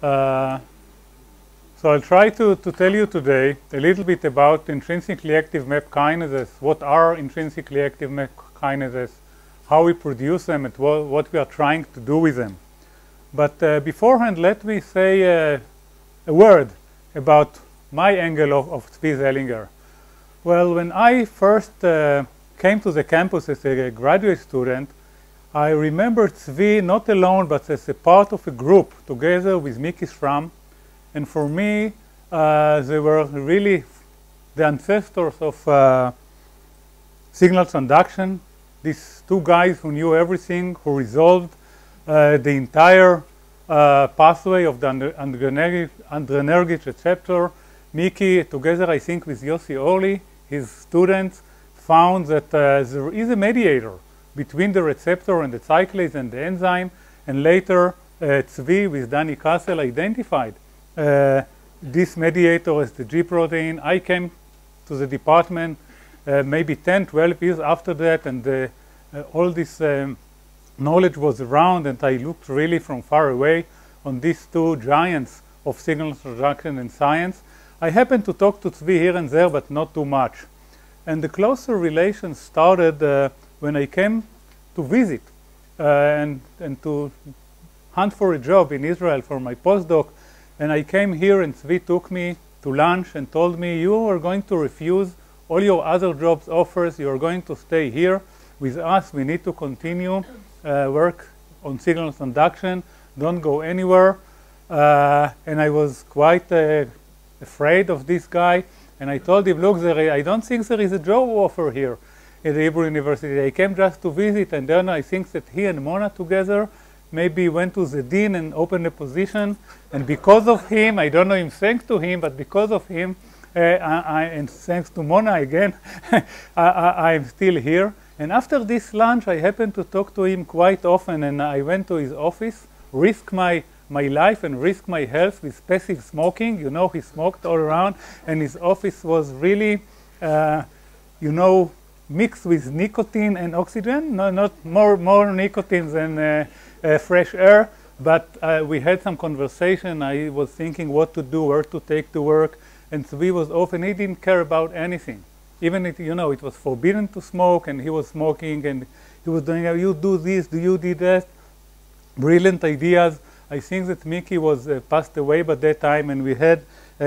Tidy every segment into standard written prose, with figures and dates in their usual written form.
Uh, so I'll try to tell you today a little bit about intrinsically active MAP kinases, what are intrinsically active MAP kinases, how we produce them, and what we are trying to do with them. But beforehand, let me say a word about my angle of Zvi Zellinger. Well, when I first came to the campus as a graduate student, I remembered Zvi not alone, but as a part of a group together with Miki Schramm. And for me, they were really the ancestors of signal transduction. These two guys who knew everything, who resolved the entire pathway of the adrenergic receptor. Miki, together I think with Yossi Orli, his students, found that there is a mediator between the receptor and the cyclase and the enzyme, and later Zvi with Danny Kassel identified this mediator as the G protein. I came to the department maybe 10, 12 years after that, and all this knowledge was around, and I looked really from far away on these two giants of signal transduction and science. I happened to talk to Zvi here and there, but not too much. And the closer relations started when I came to visit and to hunt for a job in Israel for my postdoc. And I came here, and Zvi took me to lunch and told me, you are going to refuse all your other jobs offers. You are going to stay here with us. We need to continue work on signal transduction. Don't go anywhere. And I was quite afraid of this guy. And I told him, look, I don't think there is a job offer here at the Hebrew University. I came just to visit, and then I think that he and Mona together maybe went to the dean and opened a position. And because of him, I don't know him, thanks to him, but because of him, and thanks to Mona again, I'm still here. And after this lunch, I happened to talk to him quite often, and I went to his office, risked my life and risked my health with passive smoking. You know, he smoked all around, and his office was really, you know, mixed with nicotine and oxygen. No, not more nicotine than fresh air, but we had some conversation. I was thinking what to do, where to take to work, and Zvi was often, he didn't care about anything. Even if, you know, it was forbidden to smoke, and he was smoking, and he was doing, you do this, do you do that? Brilliant ideas. I think that Miki was passed away by that time, and we had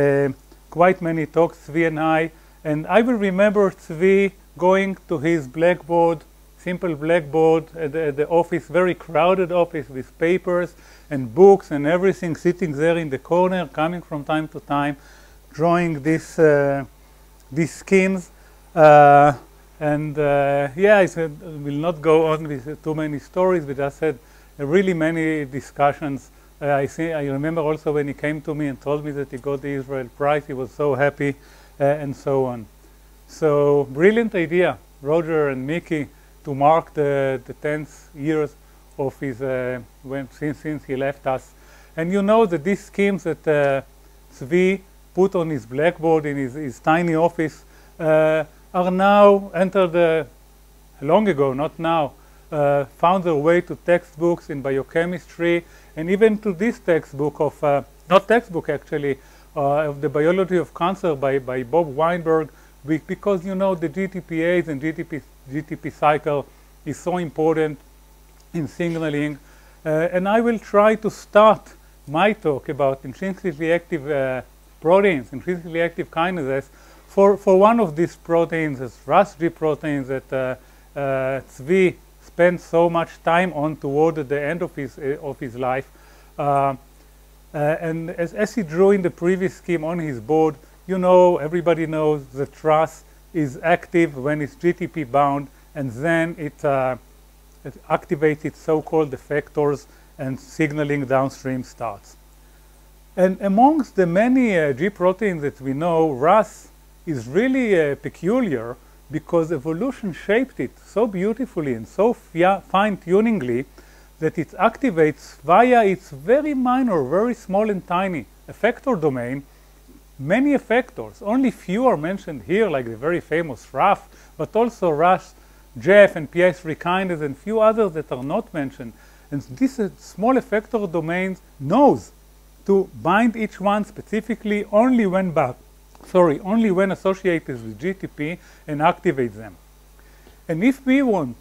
quite many talks, Zvi and I. And I will remember Zvi going to his blackboard, simple blackboard at the office, very crowded office with papers and books and everything, sitting there in the corner, coming from time to time, drawing these schemes. Yeah, I said, I will not go on with too many stories. We just had really many discussions. I remember also when he came to me and told me that he got the Israel Prize, he was so happy, and so on. So, brilliant idea, Roger and Miki, to mark the 10th years of his, since he left us. And you know that these schemes that Zvi put on his blackboard in his tiny office are now entered long ago, not now, found their way to textbooks in biochemistry, and even to this textbook of, not textbook actually, of the biology of cancer by Bob Weinberg, because you know the GTPase and GTP cycle is so important in signaling. And I will try to start my talk about intrinsically active proteins, intrinsically active kinases, for one of these proteins, as RAS-G proteins that Zvi spent so much time on toward the end of his life. And as he drew in the previous scheme on his board, you know, everybody knows that RAS is active when it's GTP bound, and then it activates its so-called effectors, and signaling downstream starts. And amongst the many G proteins that we know, RAS is really peculiar because evolution shaped it so beautifully and so fine-tuningly that it activates via its very minor, very small and tiny effector domain, many effectors. Only few are mentioned here, like the very famous RAF, but also RAS, JEF, and PI3 kinase, and few others that are not mentioned. And this small effector domain knows to bind each one specifically only when associated with GTP and activate them. And if we want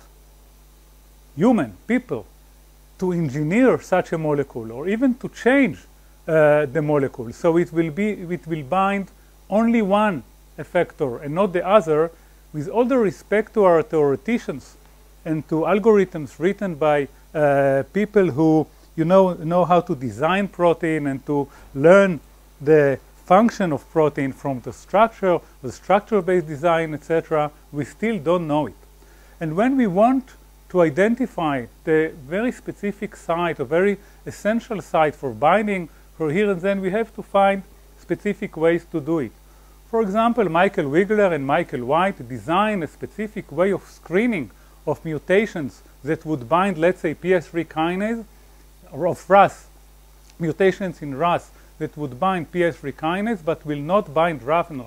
people to engineer such a molecule, or even to change the molecule, so it will bind only one effector and not the other, with all the respect to our theoreticians and to algorithms written by people who know how to design protein and to learn the function of protein from the structure-based design, etc., we still don't know it. And when we want to identify the very specific site, a very essential site for binding for here and then, we have to find specific ways to do it. For example, Michael Wigler and Michael White designed a specific way of screening of mutations that would bind, let's say, PS3 kinase, or of RAS, mutations in RAS that would bind PS3 kinase, but will not bind RAF and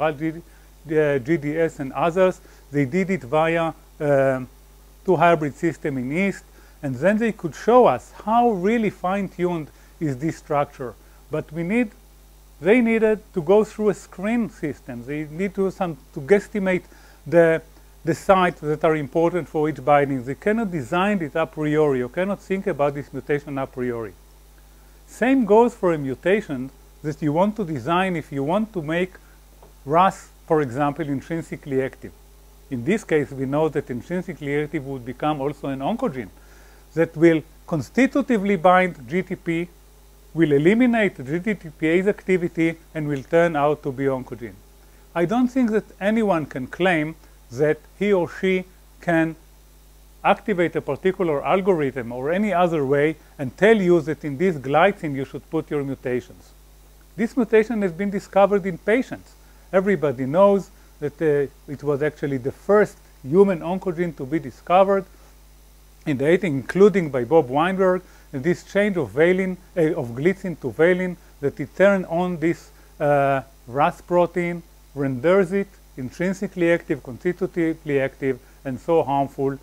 GDS and others. They did it via two hybrid system in yeast, and then they could show us how really fine-tuned is this structure. But they needed to go through a screen system. They need to guesstimate the sites that are important for each binding. They cannot design it a priori. You cannot think about this mutation a priori. Same goes for a mutation that you want to design if you want to make RAS, for example, intrinsically active. In this case, we know that intrinsically active would become also an oncogene that will constitutively bind GTP, will eliminate GTPase activity, and will turn out to be oncogene. I don't think that anyone can claim that he or she can activate a particular algorithm or any other way and tell you that in this glycine you should put your mutations. This mutation has been discovered in patients. Everybody knows that it was actually the first human oncogene to be discovered in the 80s, including by Bob Weinberg, and this change of glycine to valine, that it turned on this RAS protein, renders it intrinsically active, constitutively active, and so harmful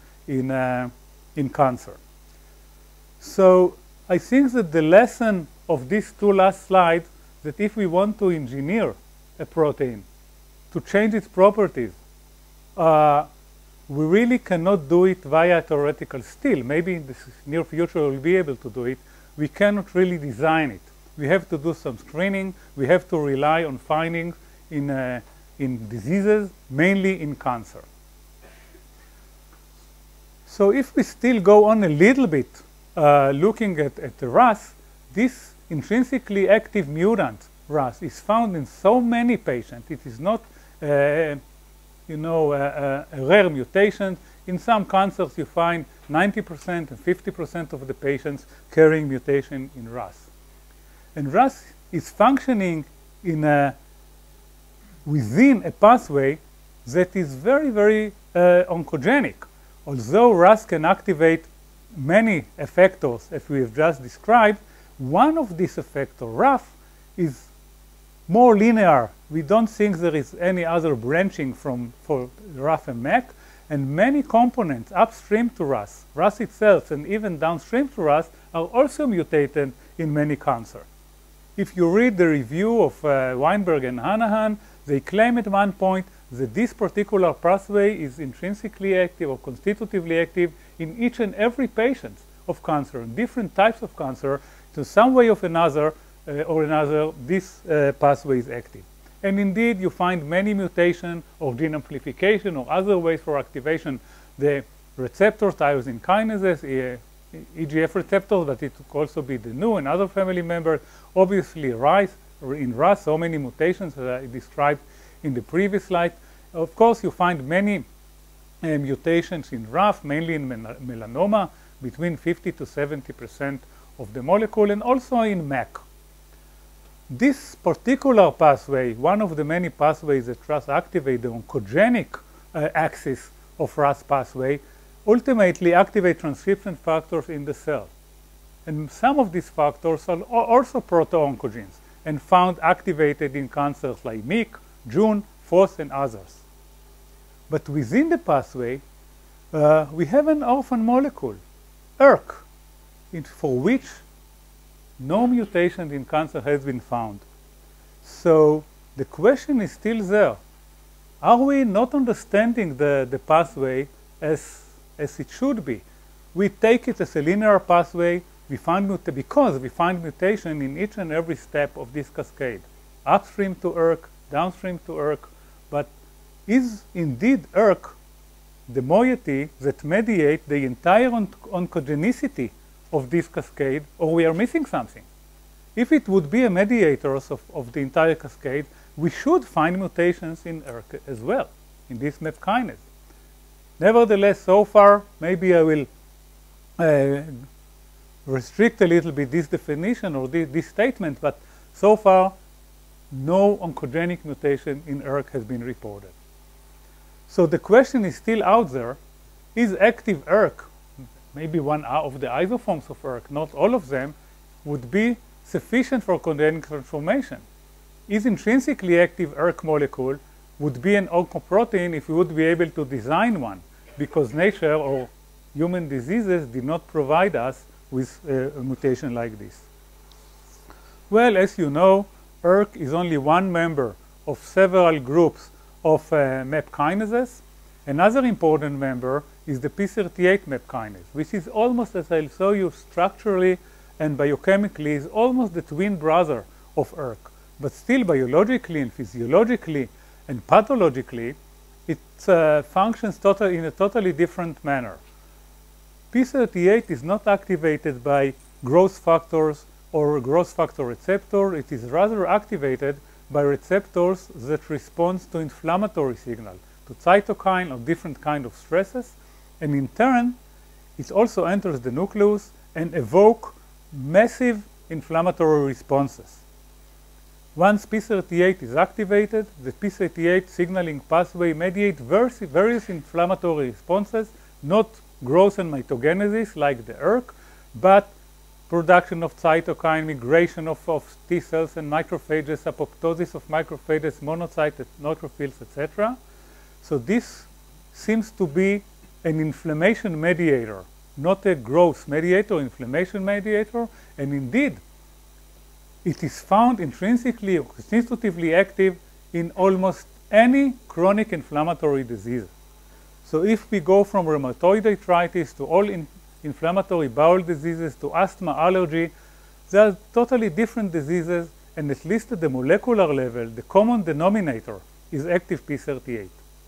in cancer. So I think that the lesson of these two last slides, that if we want to engineer a protein to change its properties, we really cannot do it via theoretical still. Maybe in the near future we'll be able to do it. We cannot really design it. We have to do some screening. We have to rely on findings in diseases, mainly in cancer. So if we still go on a little bit looking at the RAS, this intrinsically active mutant RAS is found in so many patients. It is not a rare mutation. In some cancers you find 90% and 50% of the patients carrying mutation in RAS. And RAS is functioning within a pathway that is very, very oncogenic. Although RAS can activate many effectors, as we have just described, one of these effectors, RAF, is more linear. We don't think there is any other branching for RAF and MEK, and many components upstream to RAS, RAS itself, and even downstream to RAS are also mutated in many cancers. If you read the review of Weinberg and Hanahan, they claim at one point that this particular pathway is intrinsically active or constitutively active in each and every patient of cancer, in different types of cancer. To some way of another, this pathway is active. And indeed, you find many mutations or gene amplification or other ways for activation. The receptors, tyrosine kinases, EGF receptors, but it could also be the NU and other family members. Obviously, in RAS, so many mutations that I described in the previous slide. Of course, you find many mutations in RAF, mainly in melanoma, between 50 to 70% of the molecule, and also in MEK. This particular pathway, one of the many pathways that RAS activate, the oncogenic axis of RAS pathway, ultimately activate transcription factors in the cell. And some of these factors are also proto-oncogenes and found activated in cancers like MEK, JUN, FOS, and others. But within the pathway, we have an orphan molecule, Erk, for which no mutation in cancer has been found. So the question is still there. Are we not understanding the pathway as it should be? We take it as a linear pathway because we find mutation in each and every step of this cascade, upstream to Erk, downstream to Erk. But is indeed Erk the moiety that mediate the entire oncogenicity of this cascade, or we are missing something? If it would be a mediator of the entire cascade, we should find mutations in Erk as well, in this MEP kinase. Nevertheless, so far, maybe I will restrict a little bit this definition or this statement, but so far, no oncogenic mutation in Erk has been reported. So the question is still out there, is active Erk, maybe one of the isoforms of Erk, not all of them, would be sufficient for codonic transformation? Is intrinsically active Erk molecule would be an oncoprotein if we would be able to design one, because nature or human diseases did not provide us with a mutation like this. Well, as you know, Erk is only one member of several groups of MEP kinases. Another important member is the p38 MEP kinase, which is almost, as I'll show you, structurally and biochemically, is almost the twin brother of Erk. But still biologically and physiologically and pathologically, it functions in a totally different manner. p38 is not activated by growth factors or growth factor receptor. It is rather activated by receptors that respond to inflammatory signal, to cytokine or different kind of stresses, and in turn, it also enters the nucleus and evoke massive inflammatory responses. Once p38 is activated, the p38 signaling pathway mediates various inflammatory responses, not growth and mitogenesis like the Erk, but production of cytokine, migration of T cells and macrophages, apoptosis of macrophages, monocytes, neutrophils, etc. So this seems to be an inflammation mediator, not a growth mediator, inflammation mediator, and indeed, it is found intrinsically or constitutively active in almost any chronic inflammatory disease. So if we go from rheumatoid arthritis to all inflammatory bowel diseases to asthma, allergy, they are totally different diseases, and at least at the molecular level, the common denominator is active p38.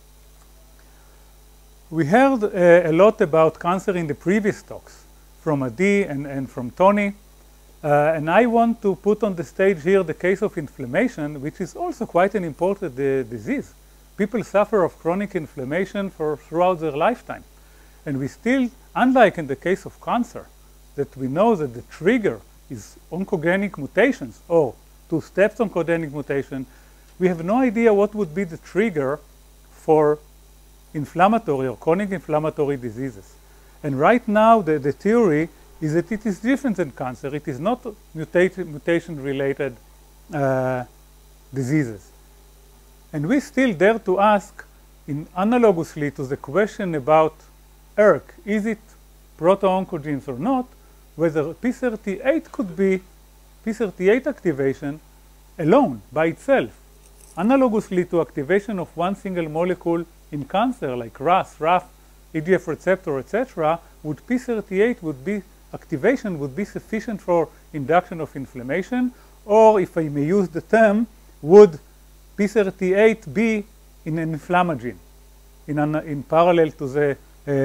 We heard a lot about cancer in the previous talks from Adi and from Tony. And I want to put on the stage here the case of inflammation, which is also quite an important disease. People suffer of chronic inflammation throughout their lifetime. And we still, unlike in the case of cancer, that we know that the trigger is oncogenic mutations or two steps oncogenic mutation, we have no idea what would be the trigger for inflammatory or chronic inflammatory diseases. And right now, the theory is that it is different than cancer. It is not mutation-related diseases. And we still dare to ask, analogously to the question about Erk, is it proto-oncogenes or not, whether p38 could be p38 activation alone, by itself, analogously to activation of one single molecule in cancer, like RAS, RAF, EGF receptor, etc., would p38 activation would be sufficient for induction of inflammation, or if I may use the term, would p38 be in an inflammagen, in parallel to the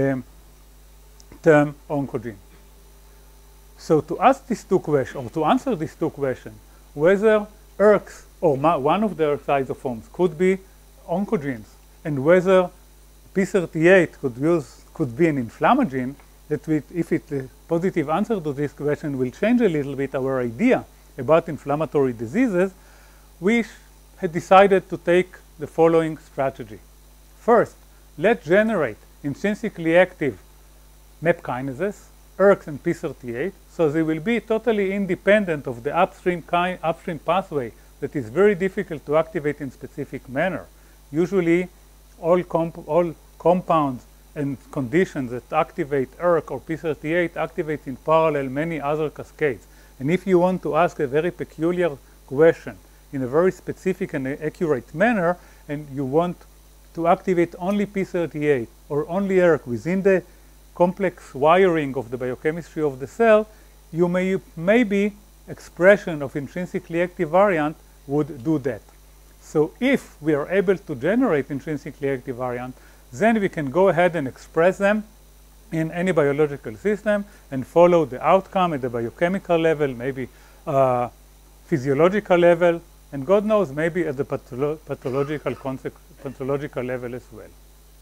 term oncogene. So to ask these two questions, or to answer these two questions, whether Erks or one of the Erk isoforms could be oncogenes, and whether p38 could be an inflammagen, that if the positive answer to this question will change a little bit our idea about inflammatory diseases, we had decided to take the following strategy. First, let's generate intrinsically active MEP kinases, Erks and p38, so they will be totally independent of the upstream pathway that is very difficult to activate in specific manner. Usually, all compounds and conditions that activate Erk or p38 activate in parallel many other cascades. And if you want to ask a very peculiar question in a very specific and accurate manner, and you want to activate only p38 or only Erk within the complex wiring of the biochemistry of the cell, you maybe expression of intrinsically active variant would do that. So if we are able to generate intrinsically active variant, then we can go ahead and express them in any biological system and follow the outcome at the biochemical level, maybe physiological level, and God knows, maybe at the pathological level as well.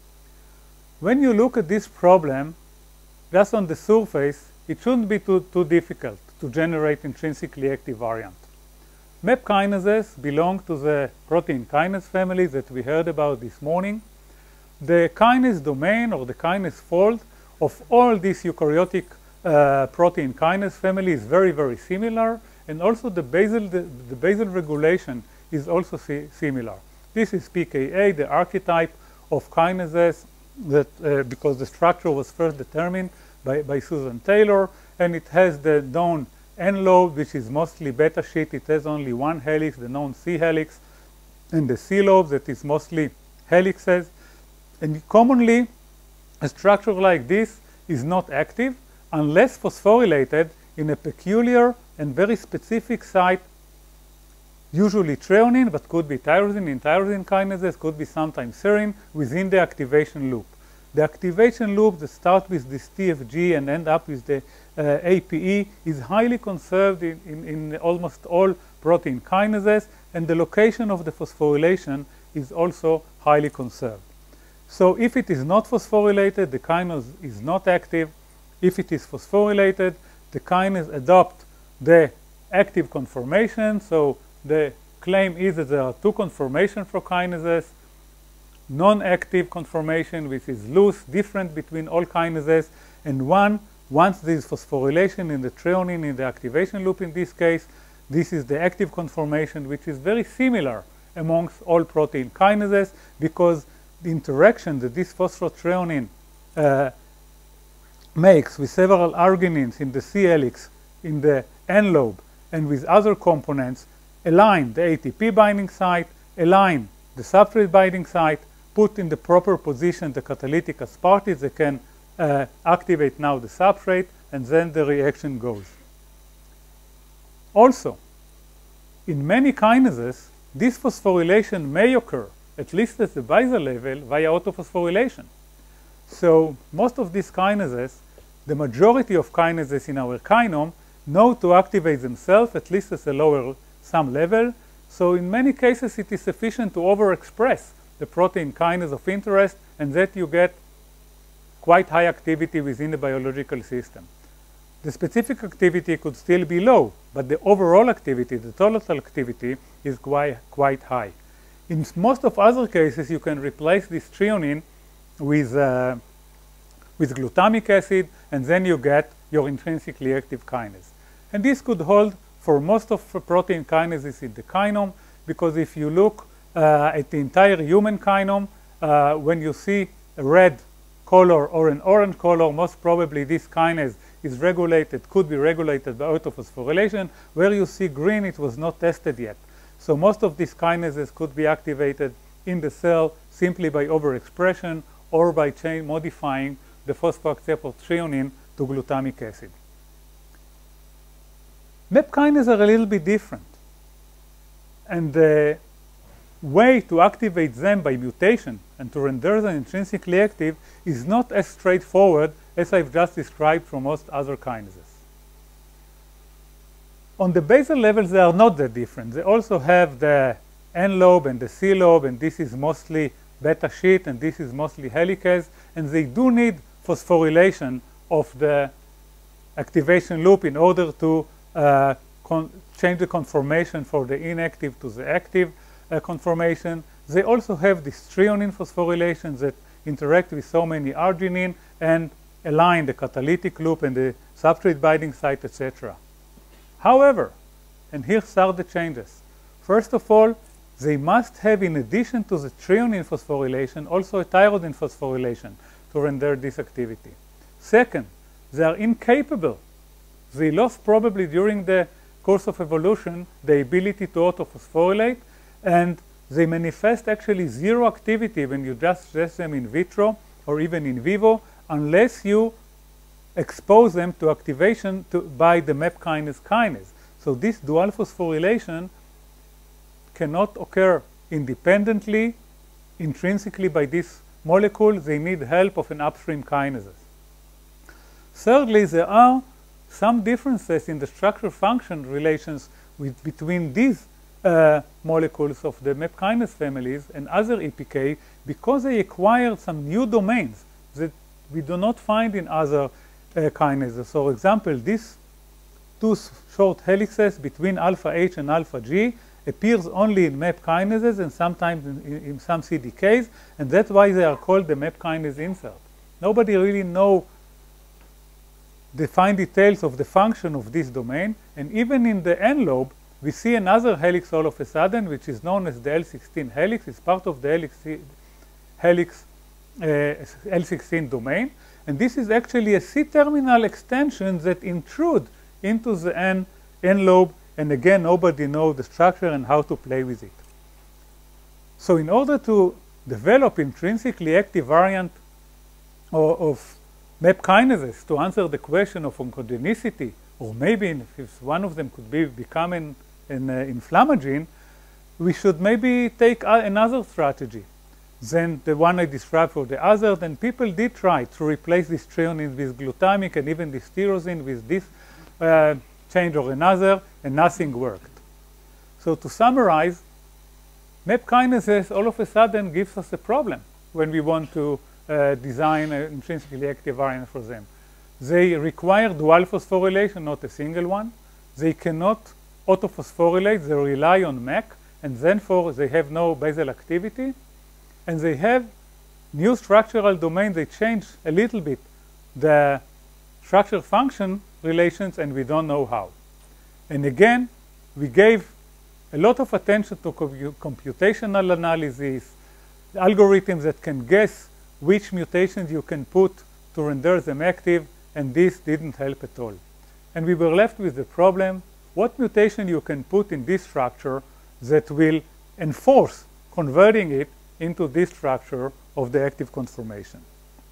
When you look at this problem, just on the surface, it shouldn't be too difficult to generate intrinsically active variant. MAP kinases belong to the protein kinase family that we heard about this morning. The kinase domain or the kinase fold of all these eukaryotic protein kinase family is very, very similar, and also the basal regulation is also similar. This is pKa, the archetype of kinases that because the structure was first determined by Susan Taylor, and it has the known N lobe, which is mostly beta sheet. It has only one helix, the known C helix, and the C lobe that is mostly helixes. And commonly, a structure like this is not active unless phosphorylated in a peculiar and very specific site, usually threonine, but could be tyrosine. In tyrosine kinases, could be sometimes serine within the activation loop. The activation loop that starts with this TFG and end up with the APE is highly conserved in almost all protein kinases, and the location of the phosphorylation is also highly conserved. So if it is not phosphorylated, the kinase is not active. If it is phosphorylated, the kinase adopt the active conformation. So the claim is that there are two conformations for kinases: non-active conformation, which is loose, different between all kinases, and once there is phosphorylation in the threonine in the activation loop in this case, this is the active conformation, which is very similar amongst all protein kinases, because the interaction that this phosphothreonine makes with several arginines in the C helix, in the N lobe, and with other components, align the ATP binding site, align the substrate binding site, put in the proper position the catalytic aspartate that can activate now the substrate, and then the reaction goes. Also, in many kinases, this phosphorylation may occur, at least at the basal level, via autophosphorylation. So most of these kinases, the majority of kinases in our kinome, know to activate themselves, at least at a lower some level. So in many cases, it is sufficient to overexpress the protein kinase of interest, and that you get quite high activity within the biological system. The specific activity could still be low, but the overall activity, the total activity, is quite high. In most of other cases, you can replace this threonine with glutamic acid, and then you get your intrinsically active kinase. And this could hold for most of the protein kinases in the kinome, because if you look at the entire human kinome, when you see a red color or an orange color, most probably this kinase is regulated, could be regulated by autophosphorylation. Where you see green, it was not tested yet. So most of these kinases could be activated in the cell simply by overexpression or by modifying the phosphoacceptor threonine to glutamic acid. MAP kinases are a little bit different, and the way to activate them by mutation and to render them intrinsically active is not as straightforward as I've just described for most other kinases. On the basal levels, they are not that different. They also have the N lobe and the C lobe, and this is mostly beta sheet, and this is mostly helices, and they do need phosphorylation of the activation loop in order to change the conformation for the inactive to the active conformation. They also have this threonine phosphorylation that interact with so many arginine and align the catalytic loop and the substrate binding site, etc. However, and here are the changes. First of all, they must have, in addition to the threonine phosphorylation, also a tyrosine phosphorylation to render this activity. Second, they are incapable they lost probably during the course of evolution the ability to autophosphorylate, and they manifest actually zero activity when you just test them in vitro or even in vivo, unless you expose them to activation by the MEP kinase. So this dual phosphorylation cannot occur independently, intrinsically by this molecule. They need help of an upstream kinases. Thirdly, there are some differences in the structure-function relations between these molecules of the MEP kinase families and other EPK, because they acquired some new domains that we do not find in other kinases. So, for example, these two short helices between alpha H and alpha G appears only in MEP kinases and sometimes in some CDKs, and that's why they are called the MEP kinase insert. Nobody really knows the fine details of the function of this domain, and even in the N lobe, we see another helix all of a sudden, which is known as the L16 helix. It's part of the L16 domain, and this is actually a C-terminal extension that intrude into the N lobe, and again, nobody knows the structure and how to play with it. So in order to develop intrinsically active variant of MEP kinases to answer the question of oncogenicity, or maybe if one of them could become an inflammagen, we should maybe take another strategy than the one I described for the other. Then people did try to replace this threonine with glutamic and even this tyrosine with this change or another, and nothing worked. So to summarize, MEP kinases all of a sudden gives us a problem when we want to design an intrinsically active variant for them. They require dual phosphorylation, not a single one. They cannot autophosphorylate, they rely on MEC, and therefore they have no basal activity. And they have new structural domain. They change a little bit the structure-function relations, and we don't know how. And again, we gave a lot of attention to computational analysis, algorithms that can guess which mutations you can put to render them active, and this didn't help at all. And we were left with the problem, what mutation you can put in this structure that will enforce converting it into this structure of the active conformation.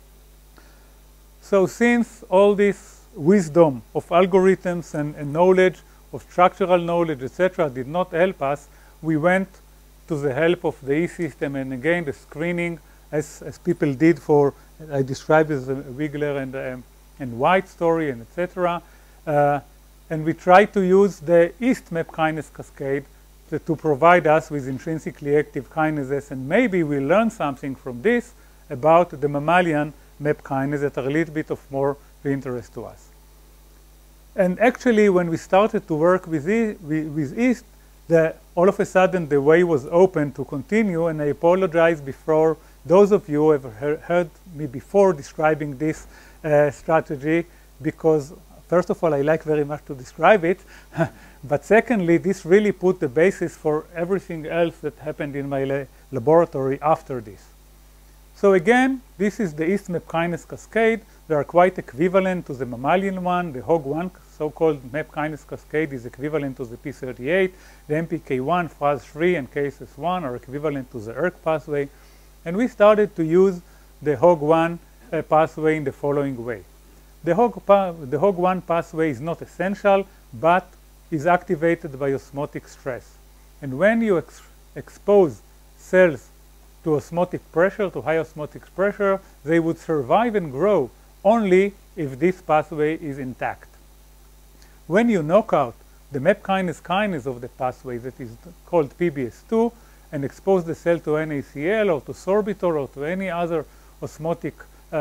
So since all this wisdom of algorithms and knowledge, of structural knowledge, etc., did not help us, we went to the help of the E-system, and again the screening, as people did for, I described as a Wigler and White story, and etc. And we tried to use the East MEP kinase cascade to provide us with intrinsically active kinases, and maybe we learn something from this about the mammalian MEP kinases that are a little bit of more interest to us. And actually, when we started to work with East, all of a sudden the way was open to continue, and I apologize before those of you who have heard me before describing this strategy, because first of all, I like very much to describe it, but secondly, this really put the basis for everything else that happened in my laboratory after this. So again, this is the East MEP kinase cascade. They are quite equivalent to the mammalian one. The HOG1 so-called MEP kinase cascade is equivalent to the P38. The MPK1, FRAS3, and KSS1 are equivalent to the Erk pathway. And we started to use the HOG1 pathway in the following way. The HOG1 pathway is not essential, but is activated by osmotic stress. And when you expose cells to osmotic pressure, to high osmotic pressure, they would survive and grow only if this pathway is intact. When you knock out the MEP kinase of the pathway that is called PBS2 and expose the cell to NaCl or to sorbitol or to any other osmotic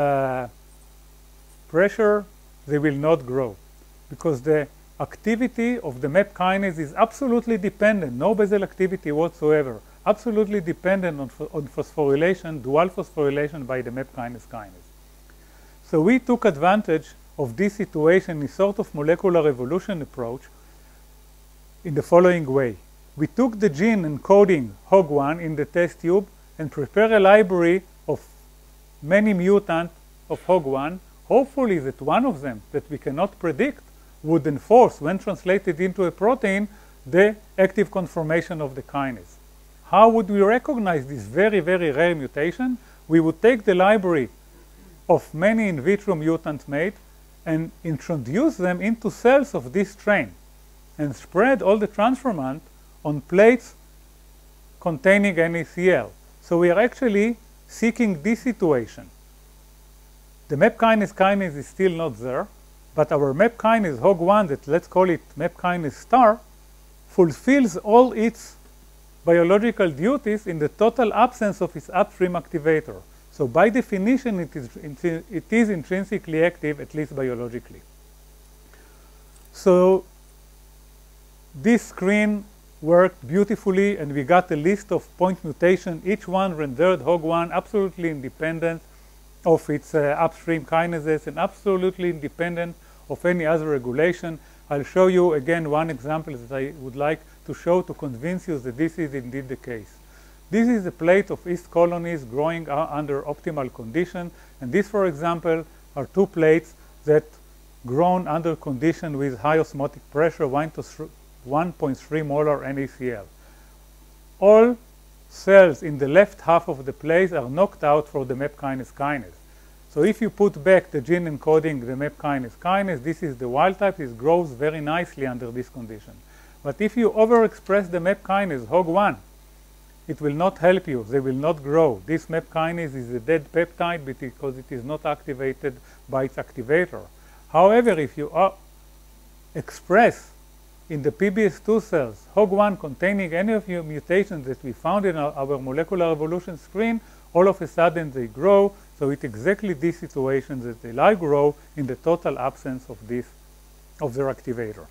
pressure, they will not grow, because the activity of the MEP kinase is absolutely dependent, no basal activity whatsoever, absolutely dependent on phosphorylation, dual phosphorylation by the MEP kinase. So we took advantage of this situation in sort of molecular evolution approach in the following way. We took the gene encoding HOG1 in the test tube and prepared a library of many mutants of HOG1. Hopefully that one of them that we cannot predict would enforce, when translated into a protein, the active conformation of the kinase. How would we recognize this very, very rare mutation? We would take the library of many in vitro mutants made and introduce them into cells of this strain and spread all the transformant on plates containing NaCl. So we are actually seeking this situation. The MAP kinase is still not there, but our MAP kinase HOG1, that let's call it MAP kinase star, fulfills all its biological duties in the total absence of its upstream activator. So by definition, it is intrinsically active, at least biologically. So this screen worked beautifully, and we got a list of point mutation, each one rendered HOG1 absolutely independent of its upstream kinases and absolutely independent of any other regulation. I'll show you again one example that I would like to show to convince you that this is indeed the case. This is a plate of yeast colonies growing under optimal condition, and these, for example, are two plates that grown under condition with high osmotic pressure, 1.3 molar NaCl. All cells in the left half of the plate are knocked out for the MAP kinase. So if you put back the gene encoding the MAP kinase, this is the wild type. It grows very nicely under this condition. But if you overexpress the MAP kinase HOG1, it will not help you. They will not grow. This MAP kinase is a dead peptide because it is not activated by its activator. However, if you express in the PBS2 cells HOG1 containing any of your mutations that we found in our molecular evolution screen, all of a sudden they grow. So it's exactly this situation that they like grow in the total absence of their activator.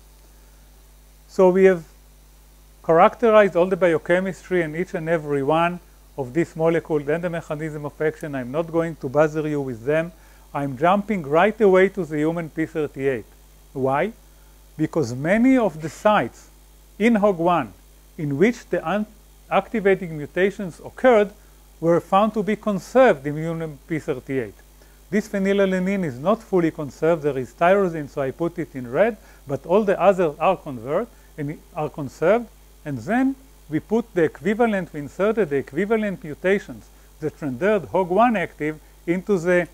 So we have characterized all the biochemistry and each and every one of these molecules and the mechanism of action. I'm not going to bother you with them. I'm jumping right away to the human P38. Why? Because many of the sites in HOG1 in which the activating mutations occurred were found to be conserved in human P38. This phenylalanine is not fully conserved. There is tyrosine, so I put it in red, but all the others are conserved. And then we put the equivalent, we inserted the equivalent mutations that rendered HOG1 active into the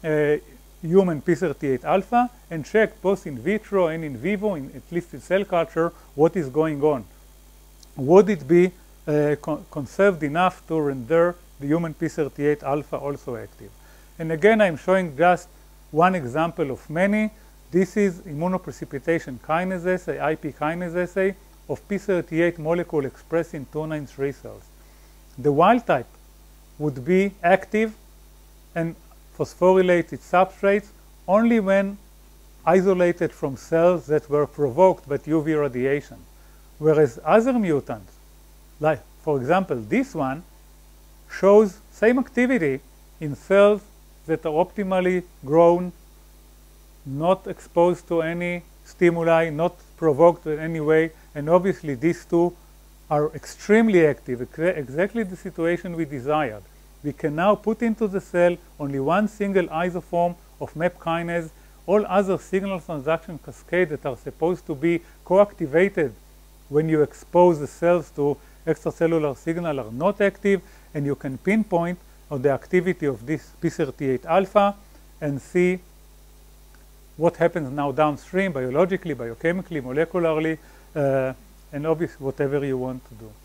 human P38 alpha and checked both in vitro and in vivo, at least in cell culture, what is going on. Would it be conserved enough to render the human P38 alpha also active? And again, I'm showing just one example of many. This is immunoprecipitation kinase assay, IP kinase assay, of P38 molecule expressed in 293 cells. The wild type would be active and phosphorylate its substrates only when isolated from cells that were provoked by UV radiation. Whereas other mutants, like for example this one, shows same activity in cells that are optimally grown, not exposed to any stimuli, not provoked in any way, and obviously these two are extremely active, exactly the situation we desired. We can now put into the cell only one single isoform of MAP kinase. All other signal transduction cascades that are supposed to be co-activated when you expose the cells to extracellular signal are not active, and you can pinpoint on the activity of this P38 alpha and see what happens now downstream, biologically, biochemically, molecularly, and obviously whatever you want to do.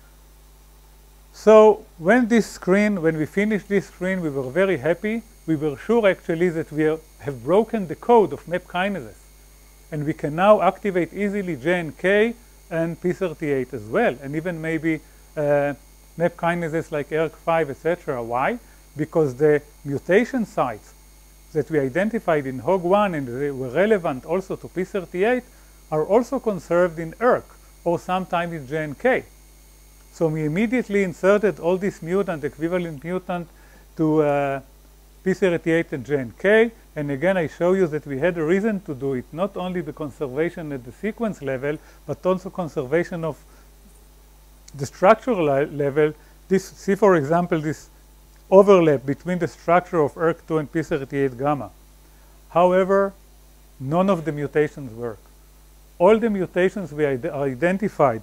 So when we finished this screen, we were very happy. We were sure actually that we have broken the code of MAP kinases, and we can now activate easily JNK and P38 as well, and even maybe MAP kinases like Erk1, etc. Why? Because the mutation sites that we identified in HOG1 and they were relevant also to P38 are also conserved in Erk or sometimes in JNK. So we immediately inserted all these equivalent mutant to P38 and JNK, and again I show you that we had a reason to do it, not only the conservation at the sequence level, but also conservation of the structural level. See for example this overlap between the structure of Erk2 and P38 gamma. However, none of the mutations work. All the mutations we identified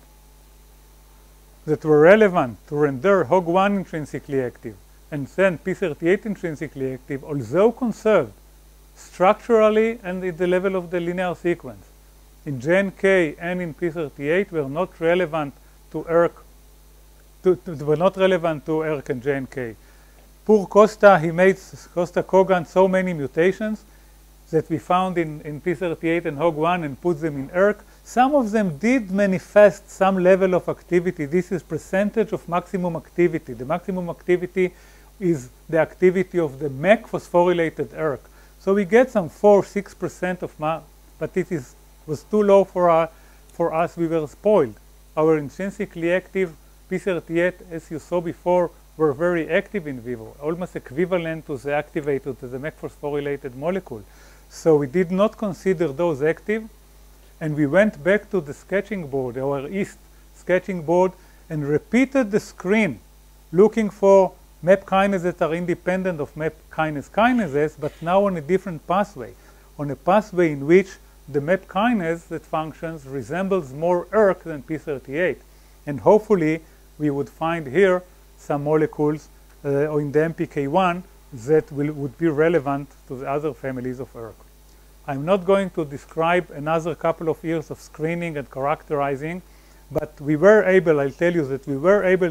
that were relevant to render HOG1 intrinsically active and then p38 intrinsically active, although conserved structurally and at the level of the linear sequence, in JNK and in p38 were not relevant to Erk, were not relevant to Erk and JNK. Poor Costa, he made Costa Kogan so many mutations that we found in p38 and HOG1 and put them in Erk. Some of them did manifest some level of activity. This is percentage of maximum activity. The maximum activity is the activity of the MEK phosphorylated Erk. So we get some 4–6% of but it was too low for us. We were spoiled. Our intrinsically active p38, as you saw before, were very active in vivo, almost equivalent to the activator, to the MEK phosphorylated molecule. So we did not consider those active, and we went back to the sketching board, our yeast sketching board, and repeated the screen, looking for MEP kinases that are independent of MEP kinases, but now on a different pathway, on a pathway in which the MEP kinase that functions resembles more Erk than p38. And hopefully we would find here some molecules or in the MPK1 that would be relevant to the other families of Erk. I'm not going to describe another couple of years of screening and characterizing, but we were able, I'll tell you that we were able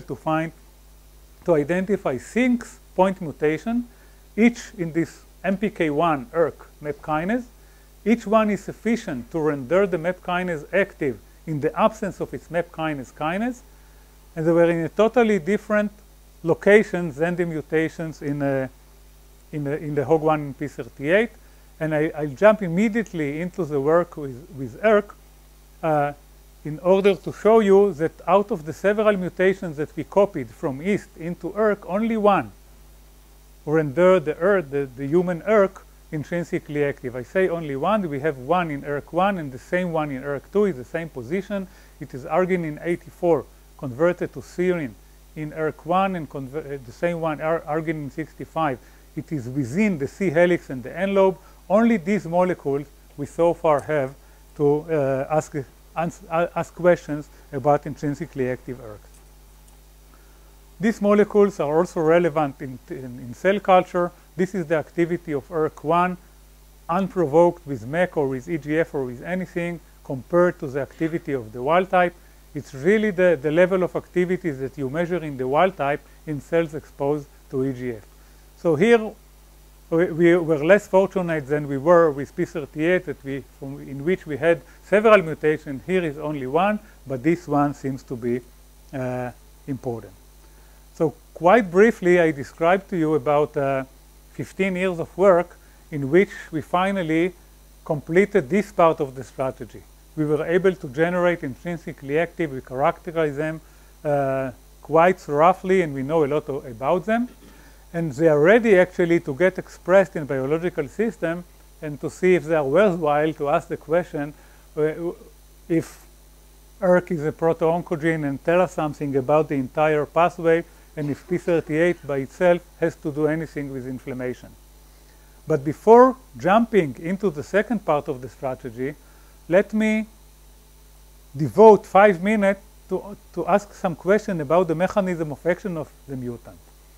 to identify 6 point mutation, each in this MPK1 Erk MEP kinase. Each one is sufficient to render the MEP kinase active in the absence of its MEP kinase, and they were in a totally different locations than the mutations in the HOG1 and p38. And I'll jump immediately into the work with Erk in order to show you that out of the several mutations that we copied from yeast into Erk, only one rendered the human Erk intrinsically active. I say only one. We have one in Erk1 and the same one in Erk2. It's the same position. It is arginine 84 converted to serine in Erk1 and the same one arginine 65. It is within the C helix and the N lobe. Only these molecules we so far have to ask questions about intrinsically active Erks. These molecules are also relevant in cell culture. This is the activity of Erk1 unprovoked with MEK or with EGF or with anything compared to the activity of the wild type. It's really the level of activities that you measure in the wild type in cells exposed to EGF. So here we were less fortunate than we were with p38 in which we had several mutations. Here is only one, but this one seems to be important. So quite briefly, I described to you about 15 years of work in which we finally completed this part of the strategy. We were able to generate intrinsically active. We characterize them quite roughly, and we know a lot about them. And they are ready actually to get expressed in biological system and to see if they are worthwhile to ask the question if Erk is a proto-oncogene and tell us something about the entire pathway, and if p38 by itself has to do anything with inflammation. But before jumping into the second part of the strategy, let me devote 5 minutes to ask some question about the mechanism of action of the mutant.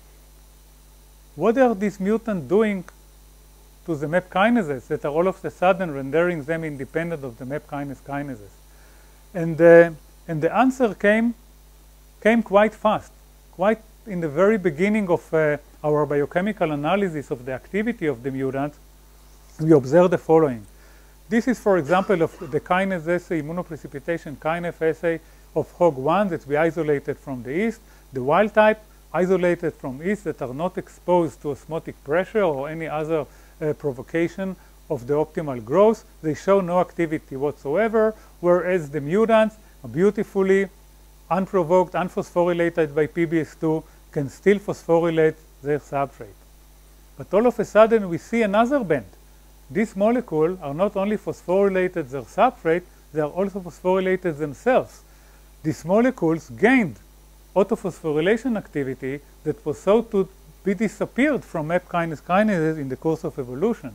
What are these mutants doing to the MEP kinases that are all of a sudden rendering them independent of the MEP kinases? And the answer came quite fast. Quite in the very beginning of our biochemical analysis of the activity of the mutant, we observed the following. This is, for example, of the kinase assay, immunoprecipitation kinase assay of HOG1 that we isolated from the yeast, the wild type isolated from yeast that are not exposed to osmotic pressure or any other provocation of the optimal growth. They show no activity whatsoever, whereas the mutants are beautifully unprovoked, unphosphorylated by PBS2, can still phosphorylate their substrate. But all of a sudden we see another bend. These molecules are not only phosphorylated their substrate, they are also phosphorylated themselves. These molecules gained autophosphorylation activity that was thought to be disappeared from MEP kinases in the course of evolution.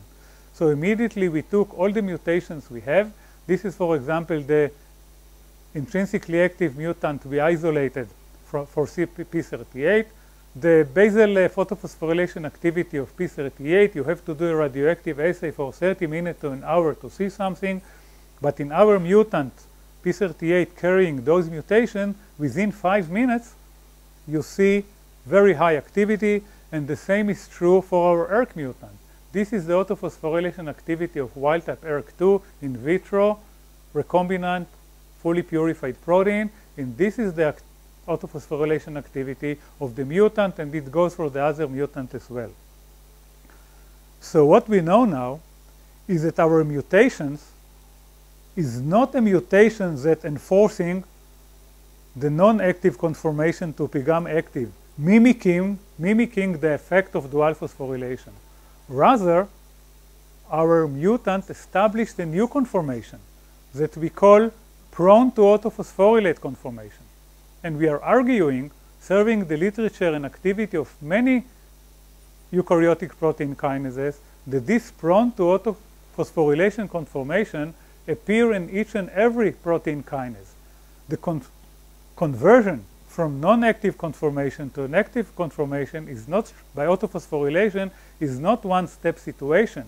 So immediately we took all the mutations we have. This is, for example, the intrinsically active mutant we isolated for p38. The basal photophosphorylation activity of p38, you have to do a radioactive assay for 30 minutes to an hour to see something. But in our mutant, p38 carrying those mutations, within 5 minutes, you see very high activity, and the same is true for our Erk mutant. This is the autophosphorylation activity of wild-type Erk2 in vitro, recombinant, fully purified protein, and this is the autophosphorylation activity of the mutant, and it goes for the other mutant as well. So what we know now is that our mutations is not a mutation that enforcing the non-active conformation to pGam active, mimicking the effect of dual phosphorylation. Rather, our mutant established a new conformation that we call prone to autophosphorylate conformation. And we are arguing, serving the literature and activity of many eukaryotic protein kinases, that this prone to autophosphorylation conformation appear in each and every protein kinase. The conversion from non-active conformation to an active conformation is not, by autophosphorylation, is not one-step situation.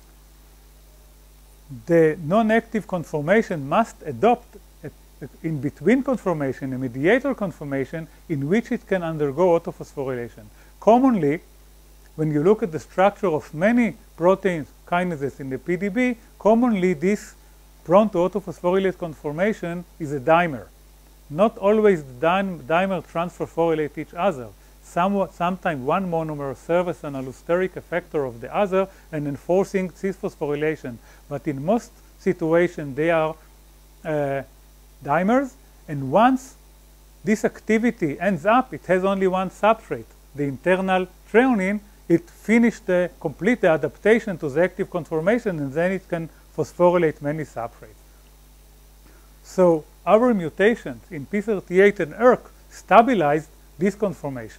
The non-active conformation must adopt in between conformation, a mediator conformation, in which it can undergo autophosphorylation. Commonly, when you look at the structure of many protein kinases in the PDB, commonly this prone to autophosphorylate conformation is a dimer. Not always the dimer transphosphorylate each other. Sometimes one monomer serves as an allosteric effector of the other and enforcing cis-phosphorylation. But in most situations, they are dimers, and once this activity ends up, it has only one substrate, the internal threonine. It finished the complete adaptation to the active conformation, and then it can phosphorylate many substrates. So our mutations in p38 and Erk stabilized this conformation.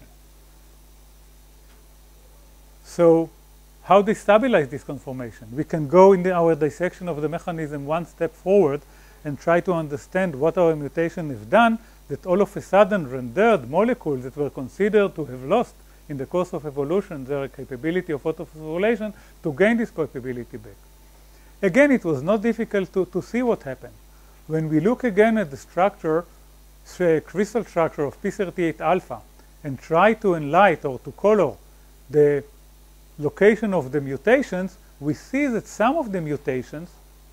So how they stabilize this conformation? We can go in our dissection of the mechanism one step forward and try to understand what our mutation have done that all of a sudden rendered molecules that were considered to have lost in the course of evolution their capability of autophosphorylation to gain this capability back. Again, it was not difficult to see what happened. When we look again at the structure, crystal structure of p38 alpha, and try to enlight or to color the location of the mutations, we see that some of the mutations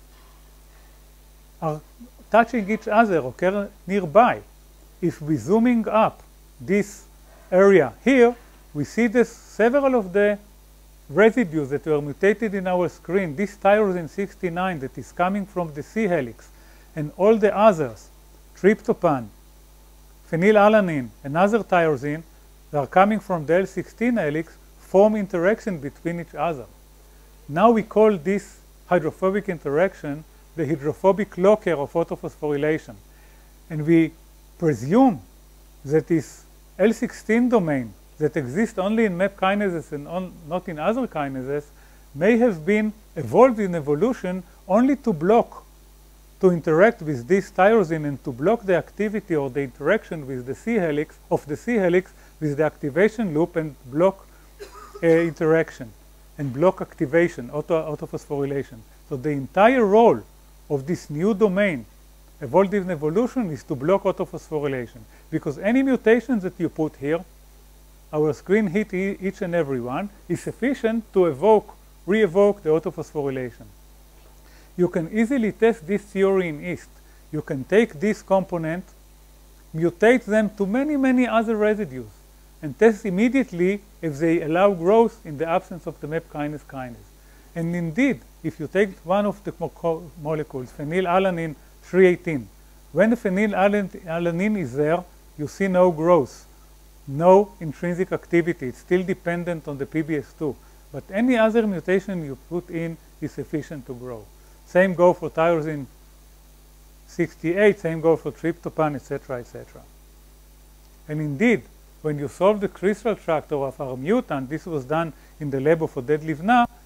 are touching each other, occur nearby. If we zooming up this area here, we see that several of the residues that were mutated in our screen, this tyrosine 69 that is coming from the C helix, and all the others, tryptophan, phenylalanine, and other tyrosine, that are coming from the L16 helix, form interaction between each other. Now we call this hydrophobic interaction the hydrophobic locker of autophosphorylation. And we presume that this L16 domain that exists only in MAP kinases and not in other kinases may have been evolved in evolution only to block, to interact with this tyrosine and to block the activity or the interaction with the C helix, of the C helix with the activation loop and block interaction and block activation, autophosphorylation. So the entire role of this new domain, evolved in evolution, is to block autophosphorylation. Because any mutations that you put here, our screen hit each and every one, is sufficient to re-evoke the autophosphorylation. You can easily test this theory in yeast. You can take this component, mutate them to many, many other residues, and test immediately if they allow growth in the absence of the MAP kinase. And indeed, if you take one of the molecules, phenylalanine 318, when the phenylalanine is there, you see no growth, no intrinsic activity. It's still dependent on the PBS2. But any other mutation you put in is sufficient to grow. Same go for tyrosine 68, same go for tryptophan, etc., etc. And indeed, when you solve the crystal structure of our mutant, this was done in the lab of Oded Livna,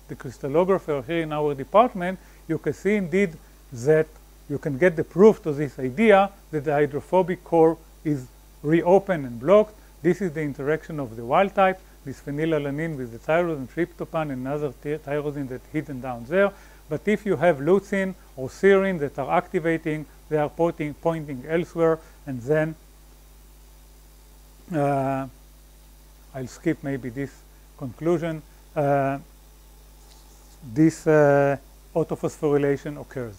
the crystallographer here in our department, you can see indeed that you can get the proof to this idea that the hydrophobic core is reopened and blocked. This is the interaction of the wild type, this phenylalanine with the tyrosine tryptophan and another tyrosine that's hidden down there. But if you have leucine or serine that are activating, they are pointing elsewhere, and then I'll skip maybe this conclusion. This autophosphorylation occurs.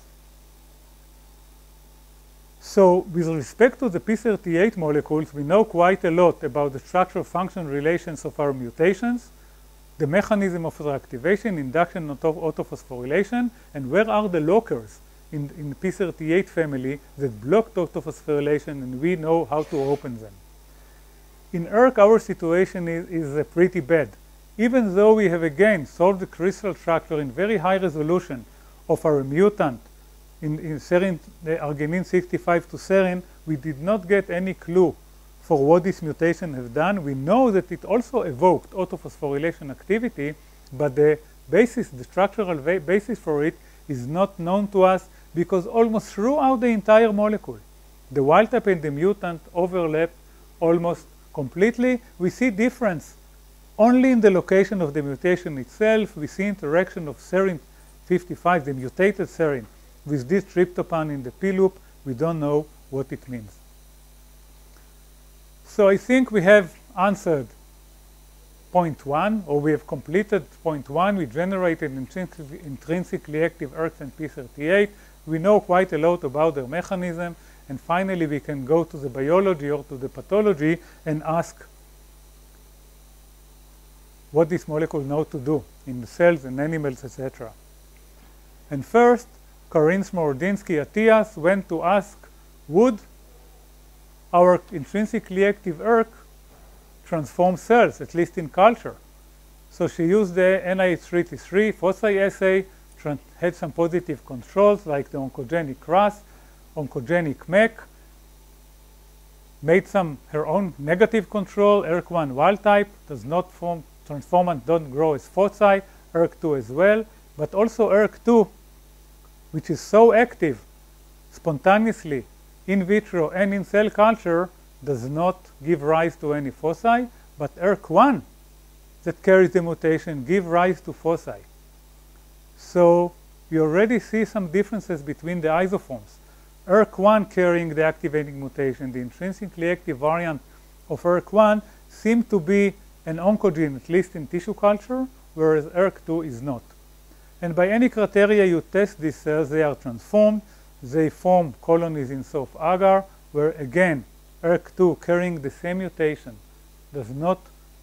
So with respect to the p38 molecules, we know quite a lot about the structure-function relations of our mutations, the mechanism of their activation, induction of autophosphorylation, and where are the lockers in the p38 family that block autophosphorylation, and we know how to open them. In Erk, our situation is pretty bad. Even though we have again solved the crystal structure in very high resolution of our mutant in serine, the arginine 65 to serine, we did not get any clue for what this mutation has done. We know that it also evoked autophosphorylation activity, but the basis, the structural basis for it is not known to us, because almost throughout the entire molecule, the wild type and the mutant overlap almost completely. We see difference only in the location of the mutation itself. We see interaction of serine 55, the mutated serine, with this tryptophan in the P loop. We don't know what it means. So I think we have answered point 1, or we have completed point 1. We generated intrinsically active Erks and p38. We know quite a lot about their mechanism, and finally we can go to the biology or to the pathology and ask what this molecule knows to do in the cells and animals, etc. And first, Karin Smorodinsky-Atias went to ask, would our intrinsically active Erk transform cells, at least in culture? So she used the NIH3T3 foci assay, had some positive controls like the oncogenic RAS, oncogenic MEK, made some her own negative control, Erk1 wild type, does not form, transformant don't grow as foci, Erk2 as well, but also Erk2, which is so active spontaneously in vitro and in cell culture, does not give rise to any foci, but Erk1 that carries the mutation give rise to foci. So you already see some differences between the isoforms. Erk1 carrying the activating mutation, the intrinsically active variant of Erk1 seem to be an oncogene, at least in tissue culture, whereas Erk2 is not. And by any criteria you test these cells, they are transformed. They form colonies in soft agar, where again, Erk2 carrying the same mutation does not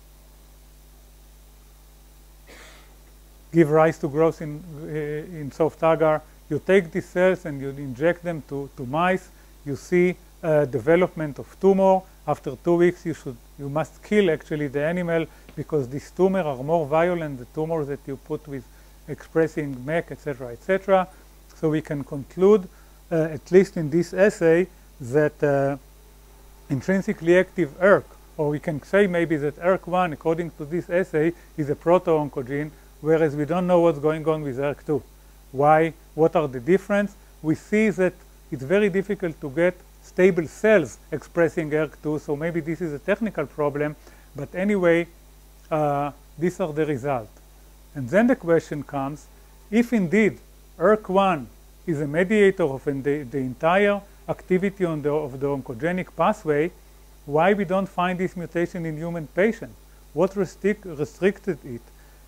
give rise to growth in soft agar. You take these cells and you inject them to mice. You see development of tumor. After 2 weeks, you must kill actually the animal, because these tumors are more violent than the tumors that you put with expressing MEK, etc., etc. So we can conclude, at least in this assay, that intrinsically active Erk, or we can say maybe that Erk1, according to this assay, is a proto-oncogene, whereas we don't know what's going on with Erk2. Why? What are the differences? We see that it's very difficult to get stable cells expressing Erk2, so maybe this is a technical problem, but anyway, these are the results. And then the question comes, if indeed Erk1 is a mediator of the entire activity of the oncogenic pathway, why we don't find this mutation in human patients? What restricted it?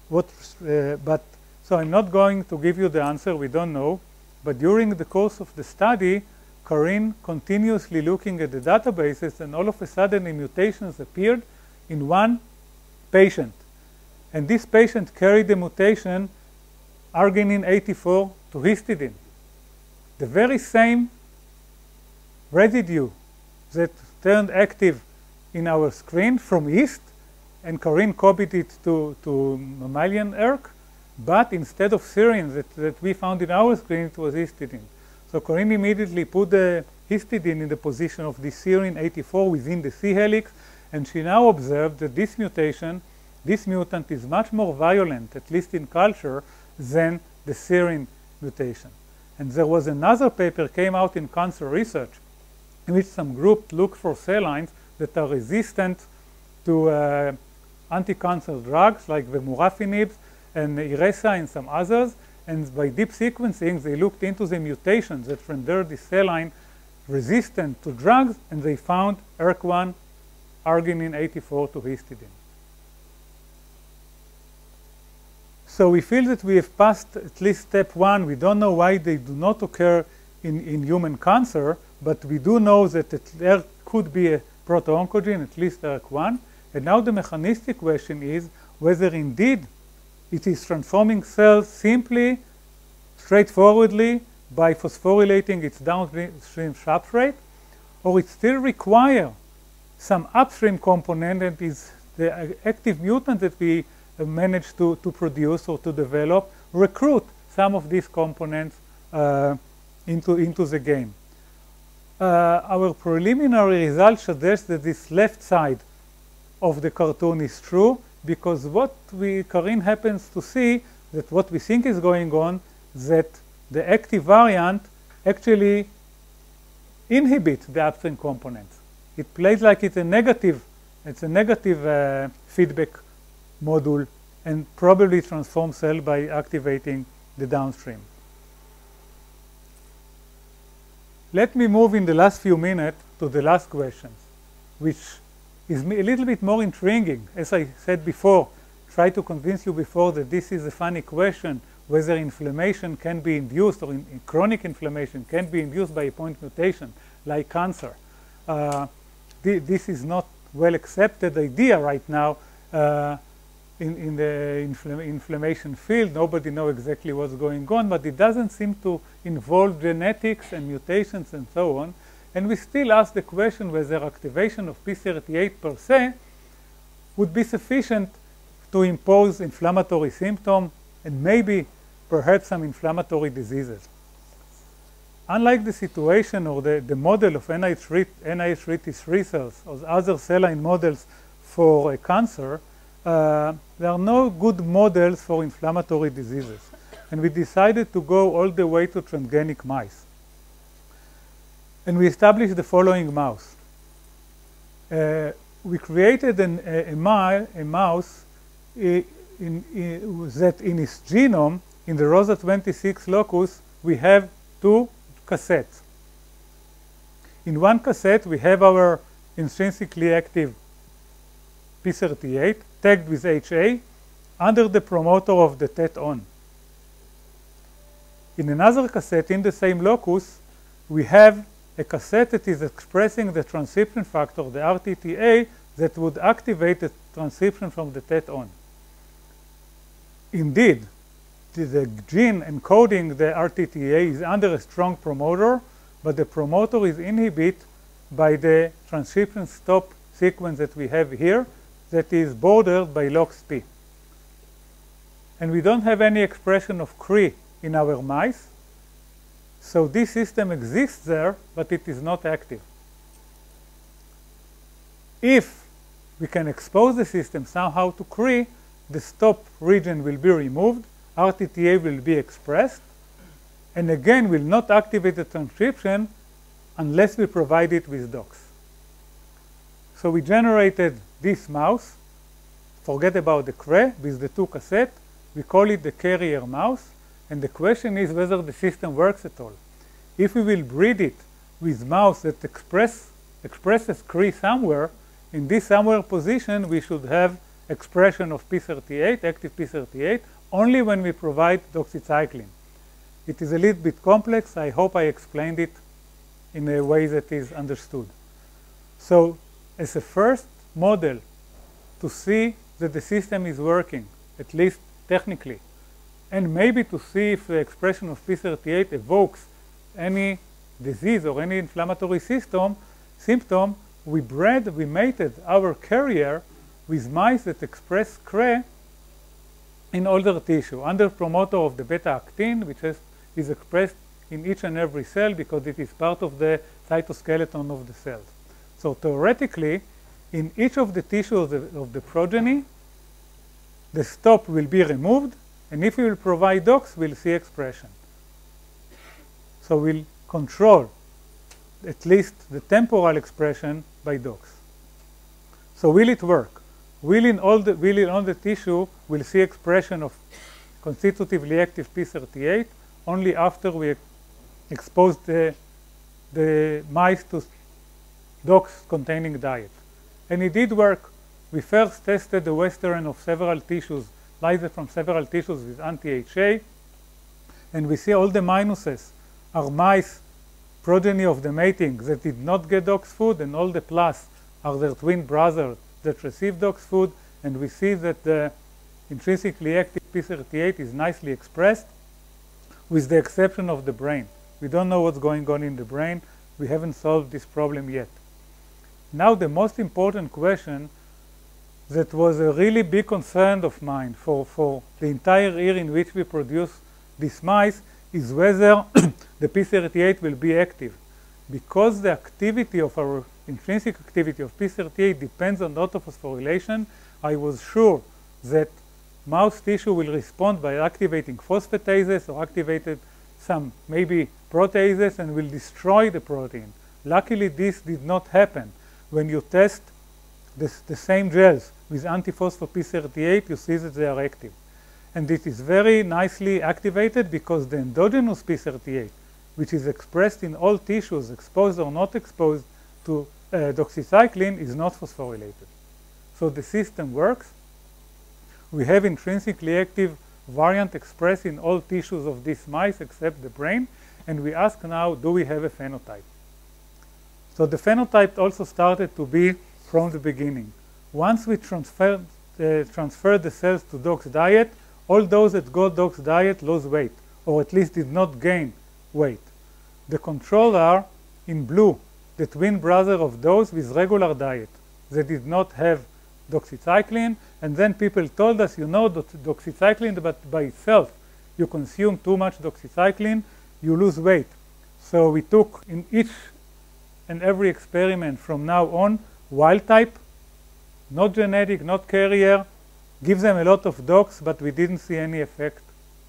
So I'm not going to give you the answer, we don't know, but during the course of the study, Karin continuously looking at the databases, and all of a sudden the mutations appeared in one patient. And this patient carried the mutation arginine 84 to histidine. The very same residue that turned active in our screen from yeast, and Karin copied it to mammalian Erk, but instead of serine that we found in our screen, it was histidine. So Karin immediately put the histidine in the position of the serine 84 within the C helix, and she now observed that this mutation this mutant is much more violent, at least in culture, than the serine mutation. And there was another paper came out in Cancer Research in which some group looked for cell lines that are resistant to anti-cancer drugs like vemurafenib and Iressa and some others. And by deep sequencing, they looked into the mutations that render the cell line resistant to drugs, and they found Erk1, arginine 84 to histidine. So we feel that we have passed at least step 1. We don't know why they do not occur in human cancer, but we do know that there could be a proto-oncogene, at least Erk1. And now the mechanistic question is whether indeed it is transforming cells simply, straightforwardly, by phosphorylating its downstream substrate, or it still requires some upstream component that is the active mutant that we managed to produce or to develop, recruit some of these components into the game. Our preliminary results suggest that this left side of the cartoon is true, because what Karin happens to see, that what we think is going on, that the active variant actually inhibits the upstream components. It plays like it's a negative feedback module, and probably transforms cell by activating the downstream. Let me move in the last few minutes to the last questions, which is a little bit more intriguing. As I said before, try to convince you before that this is a funny question, whether inflammation can be induced, or chronic inflammation can be induced by a point mutation, like cancer. This is not well accepted idea right now in the inflammation field. Nobody knows exactly what's going on, but it doesn't seem to involve genetics and mutations and so on. And we still ask the question whether activation of P38 per se would be sufficient to impose inflammatory symptom and maybe perhaps some inflammatory diseases. Unlike the situation or the model of NIH-rich T3 cells or other cell line models for cancer, there are no good models for inflammatory diseases. And we decided to go all the way to transgenic mice. And we established the following mouse. We created a mouse that in its genome, in the ROSA 26 locus, we have 2 cassettes. In one cassette, we have our intrinsically active P38 tagged with HA under the promoter of the TET-on. In another cassette, in the same locus, we have a cassette that is expressing the transcription factor, the RTTA, that would activate the transcription from the TET-on. Indeed, the gene encoding the RTTA is under a strong promoter, but the promoter is inhibited by the transcription stop sequence that we have here, that is bordered by LOX-P. And we don't have any expression of CRE in our mice, so this system exists there, but it is not active. If we can expose the system somehow to CRE, the stop region will be removed, RTTA will be expressed, and again will not activate the transcription unless we provide it with DOX. So we generated this mouse, forget about the CRE, with the 2 cassettes. We call it the carrier mouse, and the question is whether the system works at all. If we will breed it with mouse that expresses CRE somewhere, in this somewhere position we should have expression of P38, active P38, only when we provide doxycycline. It is a little bit complex. I hope I explained it in a way that is understood. So as a first model to see that the system is working, at least technically, and maybe to see if the expression of P38 evokes any disease or any inflammatory symptom, we mated our carrier with mice that express CRE in older tissue under promoter of the beta-actin, which is expressed in each and every cell because it is part of the cytoskeleton of the cells. So theoretically, in each of the tissues of the progeny, the stop will be removed, and if we will provide DOX, we'll see expression. So we'll control at least the temporal expression by DOX. So will it work? Will in all the tissue we'll see expression of constitutively active P38 only after we expose the mice to DOX containing diet. And it did work. We first tested the Western of several tissues, lysis from several tissues with anti-HA, and we see all the minuses are mice progeny of the mating that did not get DOX food, and all the plus are their twin brothers that received DOX food, and we see that the intrinsically active P38 is nicely expressed with the exception of the brain. We don't know what's going on in the brain. We haven't solved this problem yet. Now the most important question that was a really big concern of mine for the entire year in which we produce these mice is whether the P38 will be active. Because the activity of our intrinsic activity of P38 depends on autophosphorylation, I was sure that mouse tissue will respond by activating phosphatases or activated some maybe proteases and will destroy the protein. Luckily, this did not happen. When you test the same gels with antiphospho P38, you see that they are active. And it is very nicely activated because the endogenous P38, which is expressed in all tissues, exposed or not exposed to doxycycline, is not phosphorylated. So the system works. We have intrinsically active variant expressed in all tissues of these mice except the brain, and we ask now, do we have a phenotype? So the phenotype also started to be from the beginning. Once we transferred the cells to DOX diet, all those that got DOX diet lost weight, or at least did not gain weight. The control are, in blue, the twin brother of those with regular diet. They did not have doxycycline, and then people told us, you know, doxycycline, but by itself, you consume too much doxycycline, you lose weight. So we took in each and every experiment from now on, wild type, not genetic, not carrier, give them a lot of DOX, but we didn't see any effect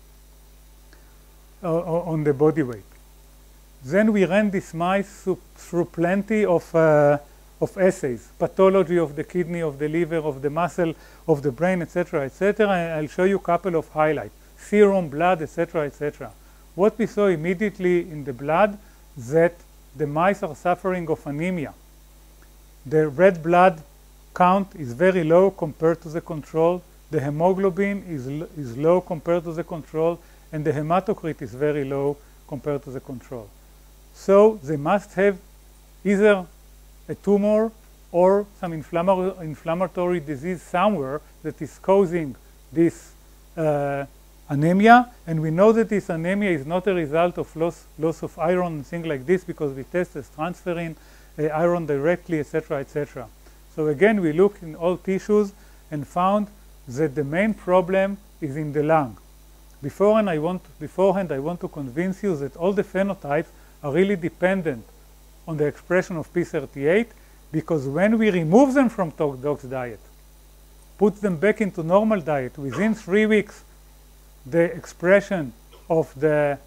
on the body weight. Then we ran these mice through plenty of assays, pathology of the kidney, of the liver, of the muscle, of the brain, etc., etc. And I'll show you a couple of highlights: serum, blood, etc., etc. What we saw immediately in the blood that the mice are suffering of anemia. The red blood count is very low compared to the control. The hemoglobin is low compared to the control, and the hematocrit is very low compared to the control. So they must have either a tumor or some inflammatory disease somewhere that is causing this anemia, and we know that this anemia is not a result of loss of iron and things like this because we tested transferrin, iron directly, etc., etc. So again, we looked in all tissues and found that the main problem is in the lung. Beforehand, I want to convince you that all the phenotypes are really dependent on the expression of P38, because when we remove them from DOX diet, put them back into normal diet, within 3 weeks, the expression of the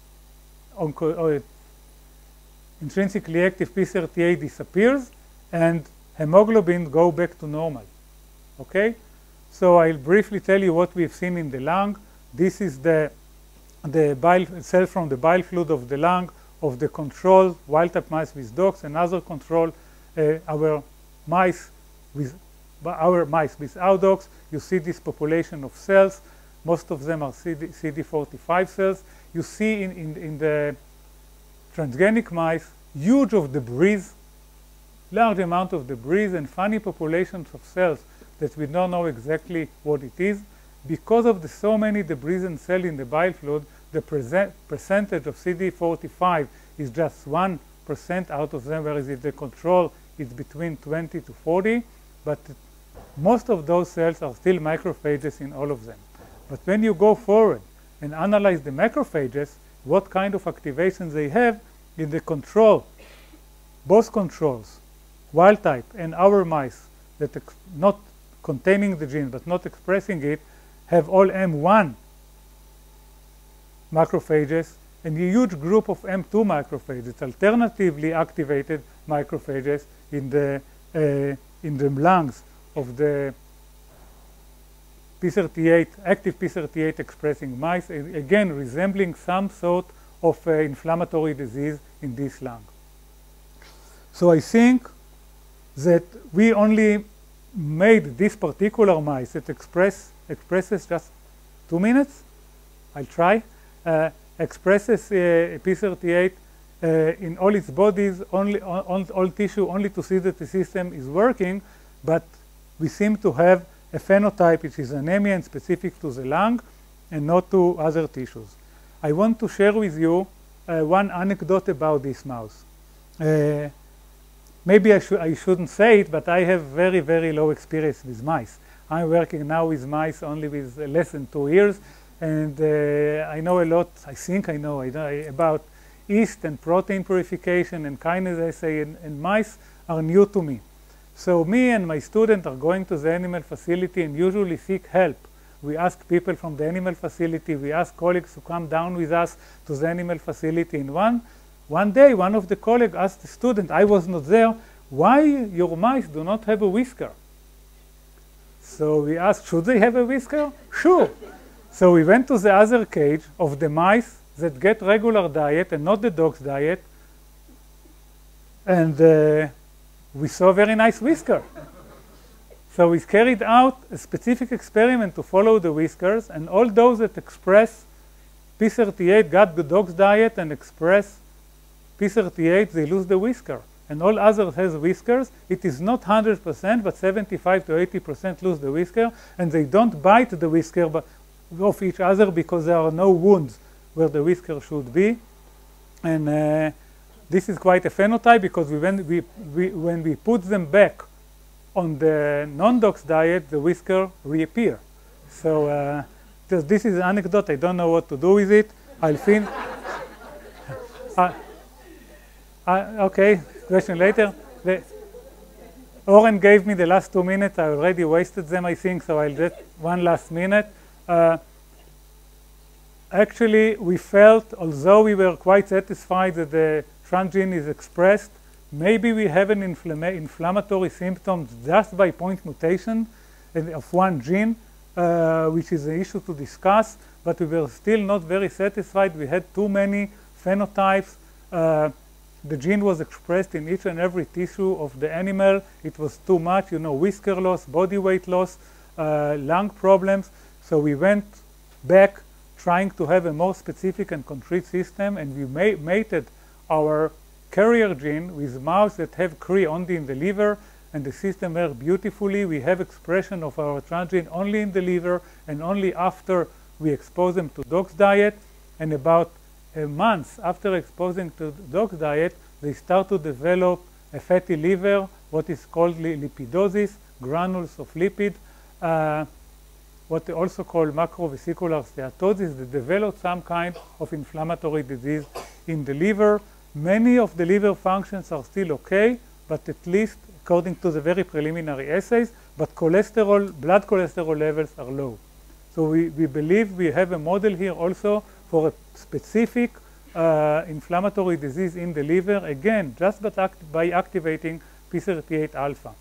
intrinsically active P38 disappears, and hemoglobin go back to normal. Okay? So I'll briefly tell you what we've seen in the lung. This is the bile cells from the bile fluid of the lung of the control wild-type mice with DOX, and other control our mice without DOX. You see this population of cells. Most of them are CD45 cells. You see in the transgenic mice huge of debris, large amount of debris, and funny populations of cells that we don't know exactly what it is. Because of the so many debris and cells in the bile fluid, the percentage of CD45 is just 1% out of them, whereas in the control it's between 20 to 40. But most of those cells are still macrophages in all of them. But when you go forward and analyze the macrophages, what kind of activations they have in the control, both controls, wild type and our mice that not containing the gene but not expressing it have all M1 macrophages and a huge group of M2 macrophages, alternatively activated macrophages in the lungs of the P38, active P38 expressing mice, again resembling some sort of inflammatory disease in this lung. So I think that we only made this particular mice that expresses just 2 minutes. I'll try. Expresses P38 in all its bodies, all tissue, only to see that the system is working, but we seem to have a phenotype which is anemia and specific to the lung and not to other tissues. I want to share with you one anecdote about this mouse. Maybe I shouldn't say it, but I have very, very low experience with mice. I'm working now with mice only with less than 2 years, and I know a lot, I think I know about yeast and protein purification and kinase assay, and mice are new to me. So me and my student are going to the animal facility and usually seek help. We ask people from the animal facility, we ask colleagues to come down with us to the animal facility. And one day, one of the colleagues asked the student, I was not there, why your mice do not have a whisker? So we asked, should they have a whisker? Sure. So we went to the other cage of the mice that get regular diet and not the dog's diet, and we saw a very nice whisker. So we carried out a specific experiment to follow the whiskers, and all those that express P38 got the dog's diet and express P38, they lose the whisker. And all others has whiskers. It is not 100%, but 75 to 80% lose the whisker, and they don't bite the whisker of each other because there are no wounds where the whisker should be. And this is quite a phenotype because when we put them back on the non-dog's diet, the whisker reappear. So this is an anecdote. I don't know what to do with it. I'll finish. Okay, question later. Oren gave me the last 2 minutes. I already wasted them, I think, so I'll just one last minute. Actually, we felt, although we were quite satisfied that the transgene is expressed, maybe we have an inflammatory symptom just by point mutation of one gene, which is an issue to discuss, but we were still not very satisfied. We had too many phenotypes. The gene was expressed in each and every tissue of the animal. It was too much, whisker loss, body weight loss, lung problems. So we went back trying to have a more specific and concrete system, and we mated our carrier gene with mouse that have Cre only in the liver, and the system worked beautifully. We have expression of our transgene only in the liver and only after we expose them to dog's diet, and about a month after exposing to dog's diet, they start to develop a fatty liver, what is called lipidosis, granules of lipid, what they also call macrovesicular steatosis. They develop some kind of inflammatory disease in the liver. Many of the liver functions are still okay, but at least according to the very preliminary assays, but cholesterol, blood cholesterol levels are low. So we believe we have a model here also for a specific inflammatory disease in the liver, again, just by activating P38 alpha.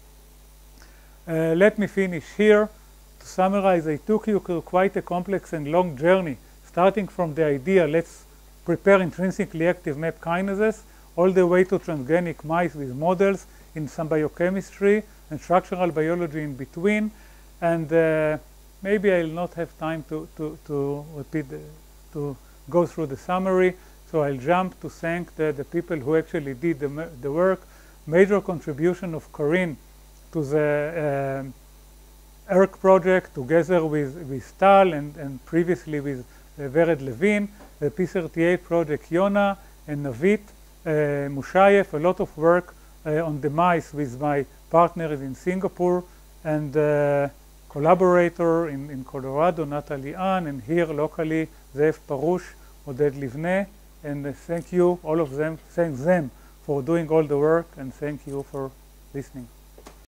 Let me finish here. To summarize, I took you through quite a complex and long journey, starting from the idea, let's prepare intrinsically active MAP kinases, all the way to transgenic mice with models in some biochemistry and structural biology in between. And maybe I'll not have time to repeat, to go through the summary, so I'll jump to thank the people who actually did the work. Major contribution of Corinne to the Erk project, together with Tal and previously with Vered Levin, the P38 project Yona and Navit Mushayev, a lot of work on the mice with my partners in Singapore, and collaborator in Colorado, Natalie Ann, and here locally, Zev Parush, Oded Livne, and thank you, all of them, thank them for doing all the work, and thank you for listening.